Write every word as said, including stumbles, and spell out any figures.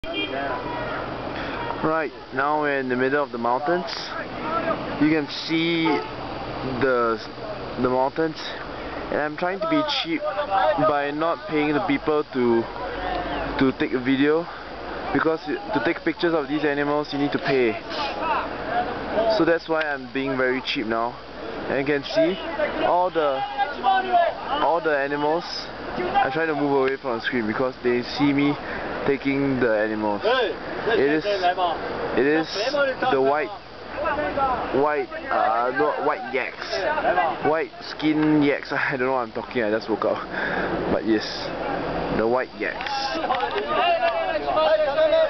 Right, now we're in the middle of the mountains. You can see the the mountains, and I'm trying to be cheap by not paying the people to to take a video, because to take pictures of these animals you need to pay. So that's why I'm being very cheap now. And you can see all the all the animals. I'm trying to move away from the screen because they see me taking the animals. It is it is the white white uh no, white yaks, white skin yaks. I don't know what I'm talking. I just woke up. But yes, the white yaks.